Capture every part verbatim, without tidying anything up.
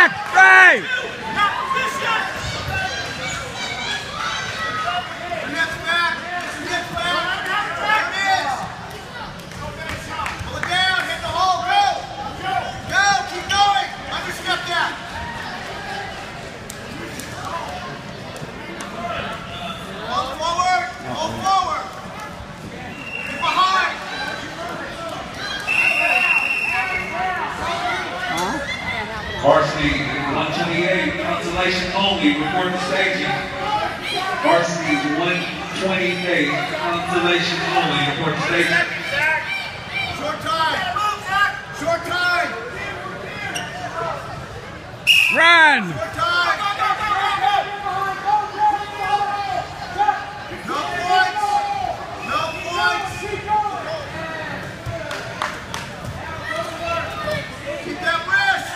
Zach! Right! Varsity one twenty-eight, consolation only, report to staging. Varsity one twenty-eight, consolation only, report to staging. Short time! Short time! Run! Short time! No points! No points! Keep that wrist!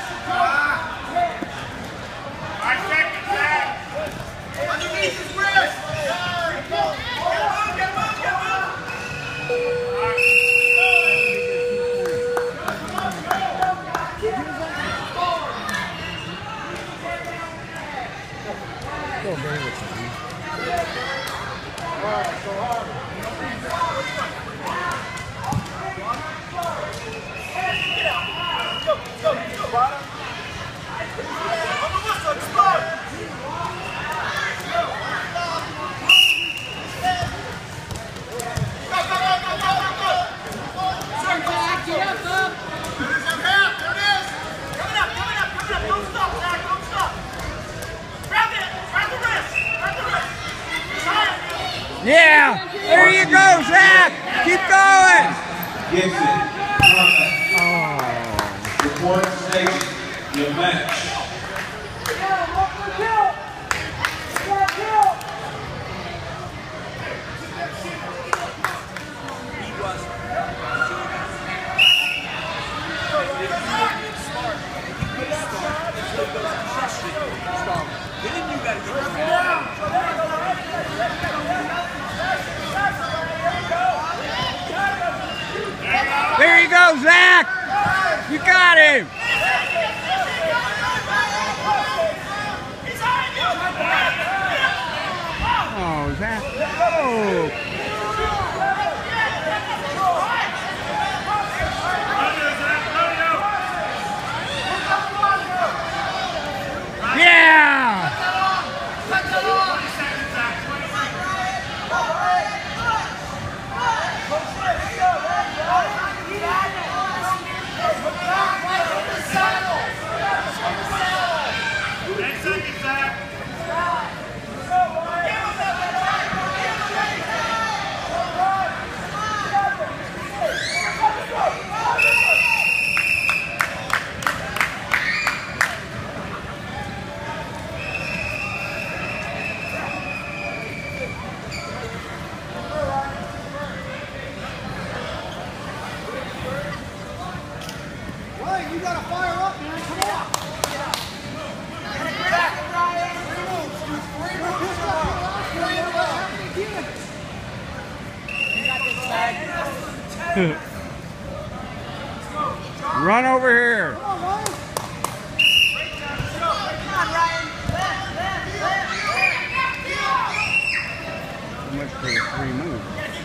Five seconds, Zach! Underneath his wrist! Get move, get move, get move! Go, very good. Hard, so hard. Go, go, go, bottom. On the whistle, explode! Go, go, go, go, go, go, go! Circle, circle! There it is, I'm half, there it is! Coming up, coming up, coming up, don't stop, Zach, don't stop! Grab it, grab the wrist, grab the wrist! Yeah! There you go, Zach! Keep going! Gibson, Oh. report to staging, your match. There you go, Zach! You got him! Oh, Zach. Oh. Yeah! You gotta fire up, man. Come on. Run over here. Come on, Ryan. How much for the three moves?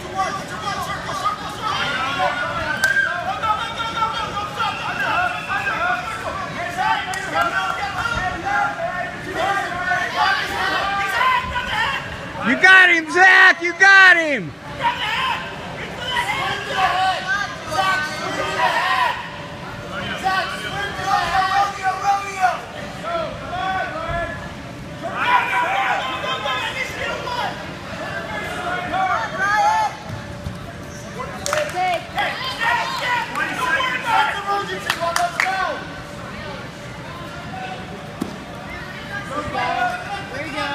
You got him, Zach! You got him! There you go.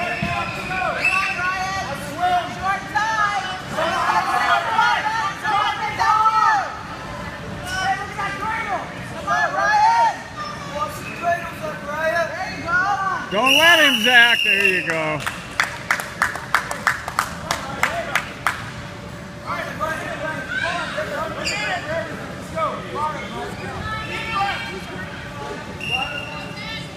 Don't let him, Zach. There you go. Let's go.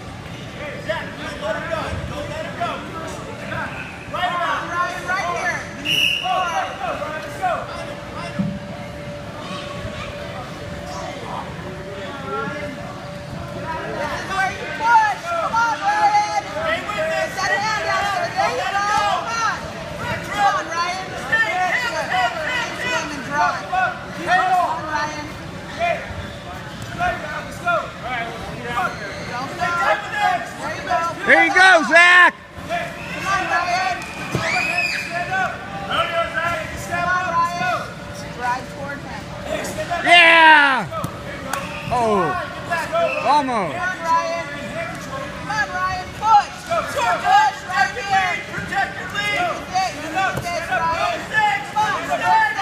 There you go, Zach. Come on, Ryan. Stand up. Rodeo, Zach. Stand up. Ryan. Drive toward him. Yeah. Oh, almost. Come on, Ryan. Come on, Ryan. Push. Push right here. Protect your lead. You need this, Ryan. Come on, come on.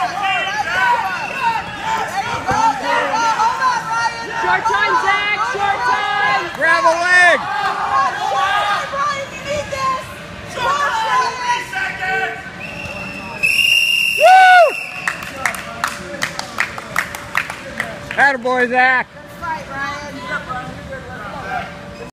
There you go. There you go. Hold on, Ryan. Short time, Zach. Short time. Grab a leg. Come on, short time, Ryan. You need this. Short time. Three seconds. Woo! Attaboy, Zach.